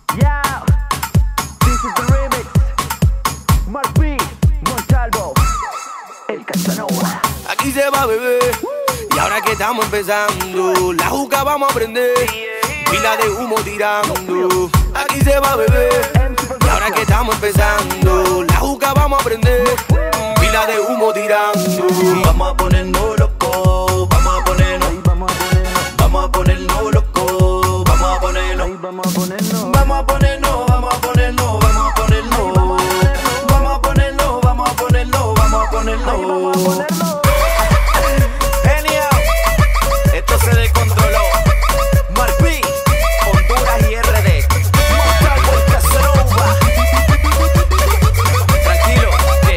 Yeah, this is the remix. Mark B, Montalvo, el Casanova. Aquí se va, bebé. Y ahora que estamos empezando, la juca vamos a prender. Pila de humo tirando. Aquí se va, bebé. Y ahora que estamos empezando, la juca vamos a prender. Pila de humo tirando. Vamos a ponernos locos, vamos a ponernos, vamos a ponernos locos, vamos a ponernos, vamos a ponernos, vamos a ponernos, vamos a ponernos, vamos a ponernos, vamos a ponernos, vamos a ponernos, vamos a ponernos. Genial, esto se descontroló. Mark B, Honduras y RD. Montalvo, el Casanova. Tranquilo,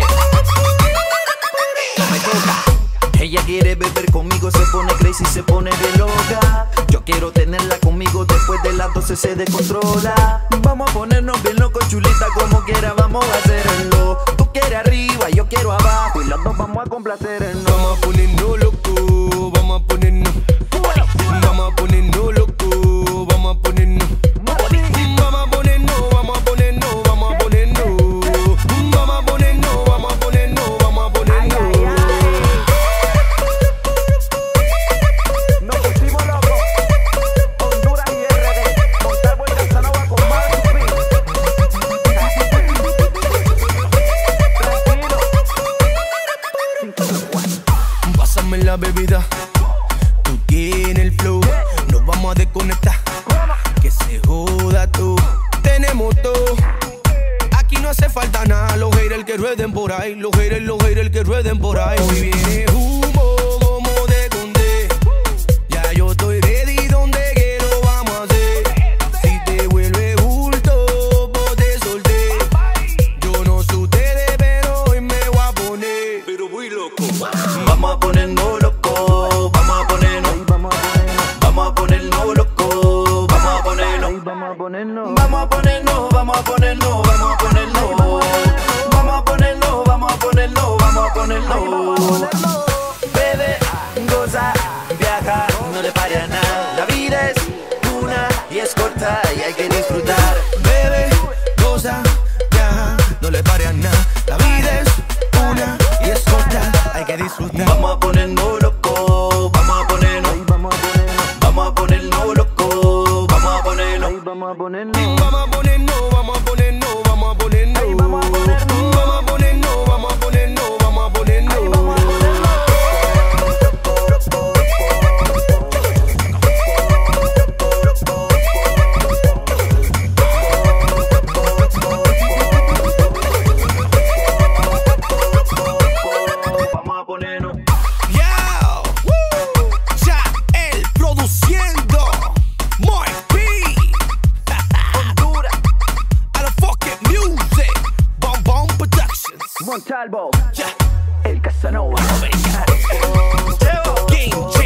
me toca. Ella quiere beber conmigo, se pone crazy, se pone de loca. Yo quiero tenerla conmigo, después de las 12 se descontrola. Vamos a ponernos bien locos, chulita, como quiera vamos a hacerlo. Tú quieres arriba, yo quiero abajo, y los dos vamos a complacernos. Vamos a ponernos locos, vamos a ponernos. Vamos a ponernos locos, vamos a ponernos. Vamos a ponernos, vamos a ponernos, vamos a ponernos. Vamos a ponernos, vamos a ponernos, vamos a ponernos. Nos pusimos locos. Honduras y RD. Montalvo y Casanova con Mark B. Tranquilo. Pásame la bebida, tú tienes el flow. Nos vamos a desconectar, que se joda tú. Tenemos todo, aquí no hace falta nada. Los haters que rueden por ahí, los haters que rueden por ahí. Hoy viene humo como de conde. Ya yo estoy ready, donde que lo vamos a hacer. Si te vuelve bulto, vos te solté. Yo no sé ustedes, pero hoy me voy a poner. Pero voy loco. Vamos a ponernos locos, vamos a ponernos, vamos a ponernos locos, vamos a ponernos, Vamos a ponernos. vamos a ponernos, vamos a ponernos, vamos a ponernos, vamos a ponernos, vamos a ponernos, vamos a ponernos. Bebe, goza, viaja, no le pare a nada. La vida es una y es corta y hay que disfrutar. Bebe, goza, viaja, no le pare a nada. La vida es una y es corta, hay que disfrutar. Vamos a ponernos locos, vamos a ponernos, vamos a ponernos locos, vamos a ponernos. Vamos a ponernos. Vamos a ponernos, vamos a ponernos, vamos a ponernos. Vamos a ponernos. Vamos a ponernos, vamos a ponernos, vamos a ponernos. Vamos a ponernos. Yeah, ya él produciendo, Mark B. Honduras. A la fucking music, Bomb Bomb Productions. Montalvo, Yeah, el Casanova. Game